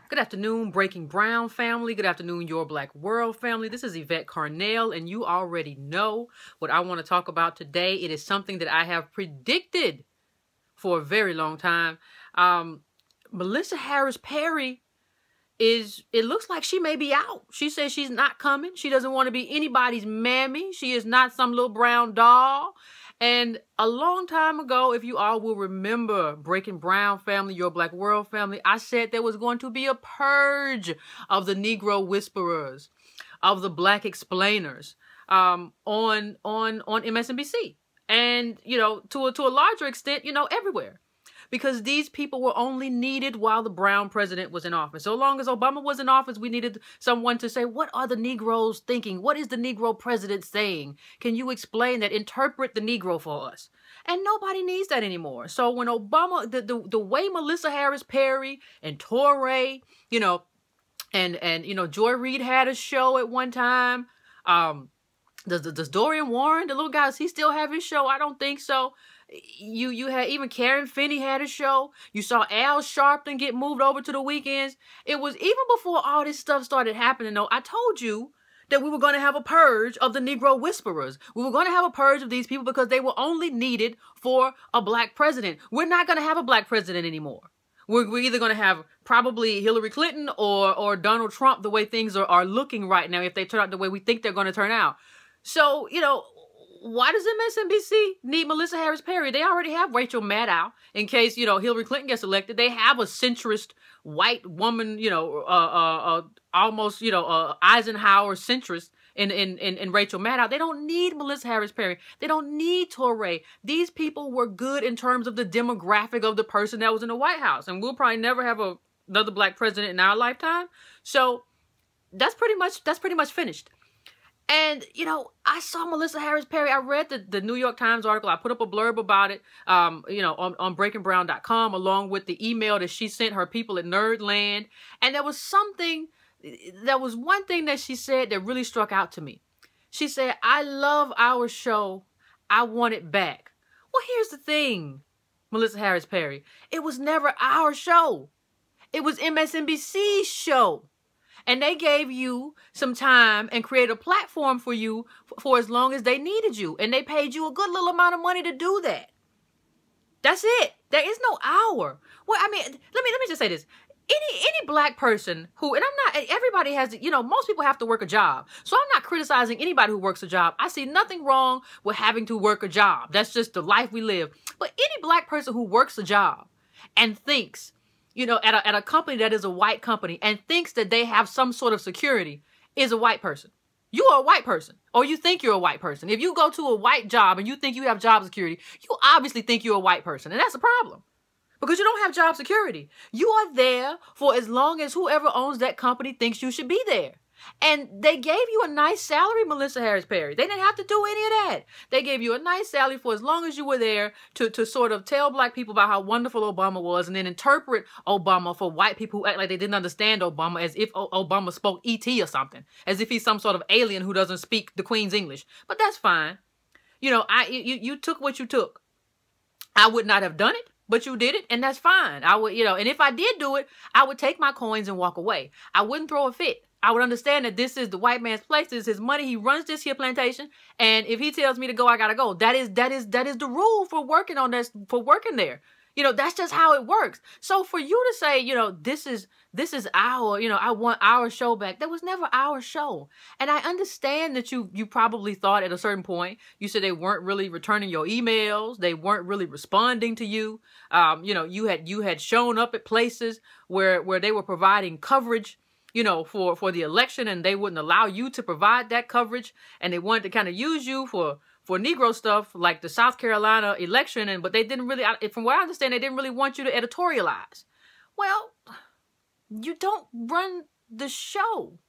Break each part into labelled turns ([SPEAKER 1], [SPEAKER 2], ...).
[SPEAKER 1] Good afternoon, Breaking Brown family. Good afternoon, Your Black World family. This is Yvette Carnell, and you already know what I want to talk about today. It is something that I have predicted for a very long time. Melissa Harris Perry it looks like she may be out. She says she's not coming. She doesn't want to be anybody's mammy. She is not some little brown doll. And a long time ago, if you all will remember, Breaking Brown family, Your Black World family, I said there was going to be a purge of the Negro whisperers, of the Black explainers, on MSNBC. And, to a larger extent, everywhere. Because these people were only needed while the brown president was in office. So long as Obama was in office, we needed someone to say, what are the Negroes thinking? What is the Negro president saying? Can you explain that? Interpret the Negro for us. And nobody needs that anymore. So when Obama, the way Melissa Harris Perry and Touré, and Joy Reid had a show at one time. Does Dorian Warren, the little guy, does he still have his show? I don't think so. You had even Karen Finney had a show. You saw Al Sharpton get moved over to the weekends. It was even before all this stuff started happening, though. I told you that we were going to have a purge of the Negro whisperers. We were going to have a purge of these people because they were only needed for a black president. We're not going to have a black president anymore. We're either going to have probably Hillary Clinton or Donald Trump, the way things are looking right now, if they turn out the way we think they're going to turn out. So, why does MSNBC need Melissa Harris Perry? They already have Rachel Maddow in case, Hillary Clinton gets elected. They have a centrist white woman, almost, Eisenhower centrist in Rachel Maddow. They don't need Melissa Harris Perry. They don't need Touré. These people were good in terms of the demographic of the person that was in the White House. And we'll probably never have another black president in our lifetime. So that's pretty much finished. And, I saw Melissa Harris Perry. I read the New York Times article. I put up a blurb about it, on breakingbrown.com, along with the email that she sent her people at Nerdland. And there was one thing that she said that really struck out to me. She said, I love our show. I want it back. Well, here's the thing, Melissa Harris Perry. It was never our show. It was MSNBC's show. And they gave you some time and created a platform for you for as long as they needed you. And they paid you a good little amount of money to do that. That's it. There is no hour. Well, I mean, let me just say this. Any black person who, and I'm not, everybody has, most people have to work a job. So I'm not criticizing anybody who works a job. I see nothing wrong with having to work a job. That's just the life we live. But any black person who works a job and thinks, at a company that is a white company and thinks that they have some sort of security is a white person. You are a white person, or you think you're a white person. If you go to a white job and you think you have job security, you obviously think you're a white person. And that's a problem because you don't have job security. You are there for as long as whoever owns that company thinks you should be there. And they gave you a nice salary, Melissa Harris Perry. They didn't have to do any of that. They gave you a nice salary for as long as you were there to sort of tell black people about how wonderful Obama was and then interpret Obama for white people who act like they didn't understand Obama as if Obama spoke E.T. or something, as if he's some sort of alien who doesn't speak the Queen's English. But that's fine. You took what you took. I would not have done it, but you did it, and that's fine. I would, and if I did do it, I would take my coins and walk away. I wouldn't throw a fit. I would understand that this is the white man's place. This is his money. He runs this here plantation. And if he tells me to go, I gotta go. That is the rule for working on this, for working there. That's just how it works. So for you to say, this is our, I want our show back. That was never our show. And I understand that you probably thought at a certain point, you said they weren't really returning your emails. They weren't really responding to you. You had shown up at places where they were providing coverage, for the election, and they wouldn't allow you to provide that coverage, and they wanted to kind of use you for Negro stuff like the South Carolina election, but they didn't really, from what I understand, they didn't really want you to editorialize. Well, you don't run the show.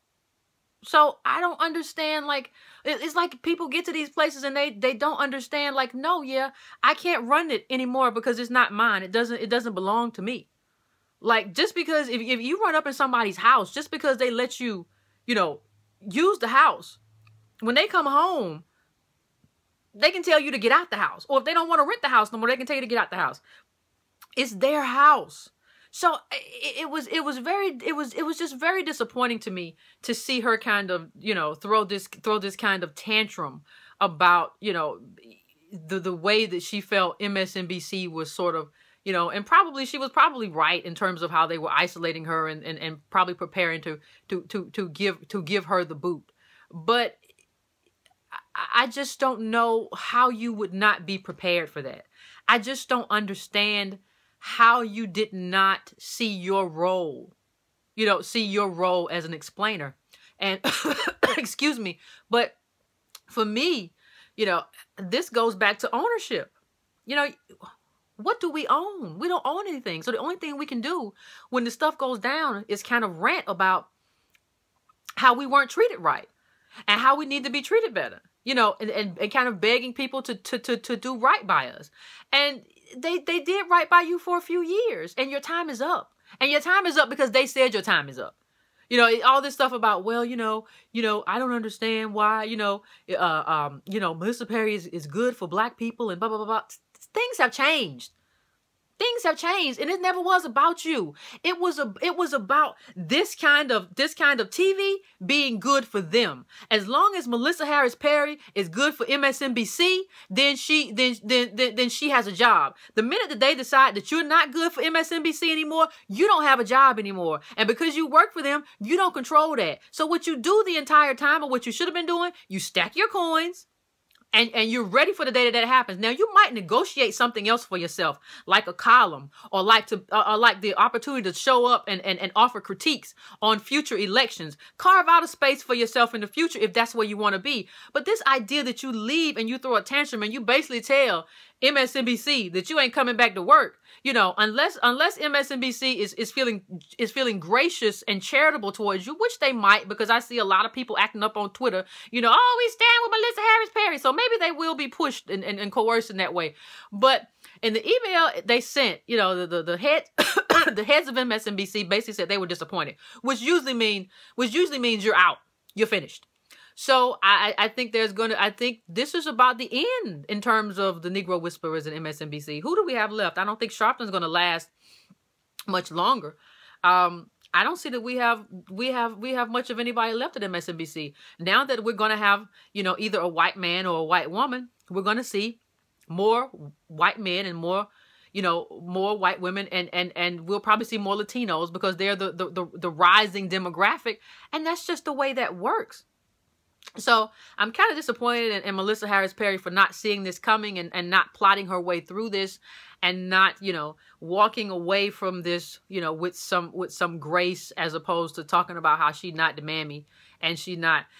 [SPEAKER 1] So I don't understand, it's like people get to these places and they don't understand, no, I can't run it anymore because it's not mine. It doesn't belong to me. Just because if you run up in somebody's house, just because they let you, use the house, when they come home, they can tell you to get out the house. Or if they don't want to rent the house no more, they can tell you to get out the house. It's their house. So it was just very disappointing to me to see her kind of, you know, throw this kind of tantrum about, you know, the way that she felt MSNBC was sort of, you know, and probably she was probably right in terms of how they were isolating her and probably preparing to give her the boot. But I just don't know how you would not be prepared for that. I just don't understand how you did not see your role, you know, see your role as an explainer. And excuse me, but for me, you know, this goes back to ownership. You know, what do we own? We don't own anything. So the only thing we can do when the stuff goes down is kind of rant about how we weren't treated right and how we need to be treated better, you know, and kind of begging people to do right by us. And they did right by you for a few years, and your time is up. And your time is up because they said your time is up. You know, all this stuff about, well, you know, I don't understand why, you know, Melissa Perry is good for black people and blah, blah, blah, blah. Things have changed. Things have changed, and it never was about you. It was about this kind of TV being good for them. As long as Melissa Harris Perry is good for MSNBC, then she has a job. The minute that they decide that you're not good for MSNBC anymore, you don't have a job anymore. And because you work for them, you don't control that. So what you do the entire time, or what you should have been doing, you stack your coins. And you're ready for the day that happens. Now, you might negotiate something else for yourself, like a column, or like the opportunity to show up and offer critiques on future elections. Carve out a space for yourself in the future if that's where you want to be. But this idea that you leave and you throw a tantrum and you basically tell MSNBC that you ain't coming back to work, you know, unless MSNBC is feeling gracious and charitable towards you, which they might, because I see a lot of people acting up on Twitter, you know, oh, we stand with Melissa Harris Perry. So maybe they will be pushed and coerced in that way. But in the email they sent, you know, the head the heads of MSNBC basically said they were disappointed, which usually means you're out, you're finished. So I think I think this is about the end in terms of the Negro Whisperers and MSNBC. Who do we have left? I don't think Sharpton's going to last much longer. I don't see that we have much of anybody left at MSNBC. Now that we're going to have, you know, either a white man or a white woman, we're going to see more white men and more, you know, more white women, and we'll probably see more Latinos because they're the rising demographic, and that's just the way that works. So I'm kind of disappointed in Melissa Harris Perry for not seeing this coming and not plotting her way through this, and not, you know, walking away from this, you know, with some grace, as opposed to talking about how she's not the mammy and she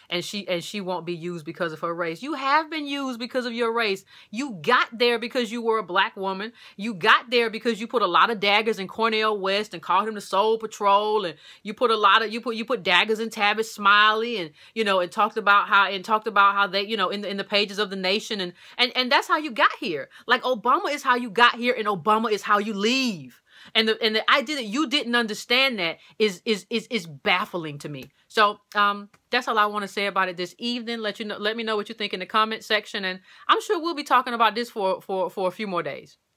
[SPEAKER 1] won't be used because of her race. You have been used because of your race. You got there because you were a black woman. You got there because you put a lot of daggers in Cornel West and called him the Soul Patrol, and you put daggers in Tavis Smiley, and, you know, and talked about how they, you know, in the pages of The Nation, and that's how you got here. Like, Obama is how you got here, and Obama is how you leave. And the idea that you didn't understand that is baffling to me. So that's all I want to say about it this evening. Let me know what you think in the comment section, and I'm sure we'll be talking about this for a few more days.